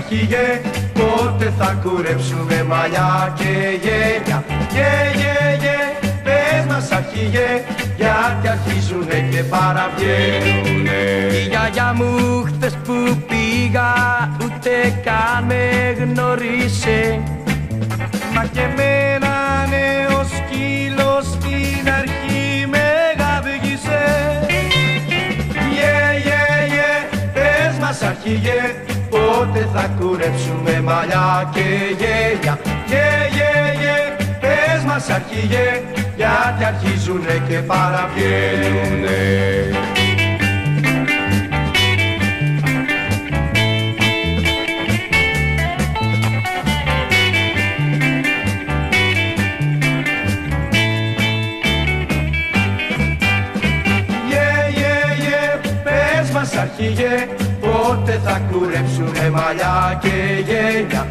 αρχηγέ, πότε θα κουρέψουμε μαλλιά και γέλια. Πες μας αρχηγέ, γιατί αρχίζουνε και παραβγαίνουνε. Η γιαγιά μου χθες που πήγα ούτε καν με γνωρίσε, μα και εμένα νέο σκύλο στην αρχή με γαβγίσε. Πες μας αρχηγέ, πότε θα κουρέψουμε μαλλιά και γέλια. Πες μας αρχηγέ, γιατί αρχίζουνε και παραβγαίνουνε. Πες μας αρχηγέ, πότε θα κουρέψουνε μαλλιά και γέλια.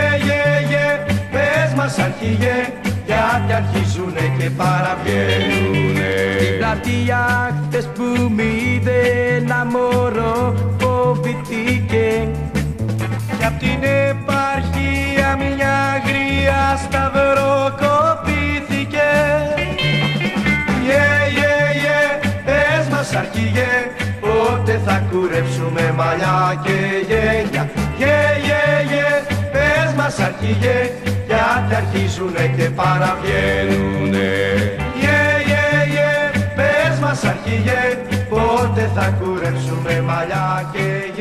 Πες μας αρχηγέ, γιατί αρχίζουνε και παραβγαίνουνε. στην πλατεία χθες που μ' είδε ένα μωρό φοβηθήκε, Κι απ' την επαρχία μια γρία σταυροκοπήθηκε. Πες μας αρχηγέ, πότε θα κουρέψουμε μαλλιά και γέλια. Πες μας αρχηγέ, γιατί αρχίζουνε και παραβγαίνουνε. Πες μας αρχηγέ, πότε θα κουρέψουμε μαλλιά και γέλια.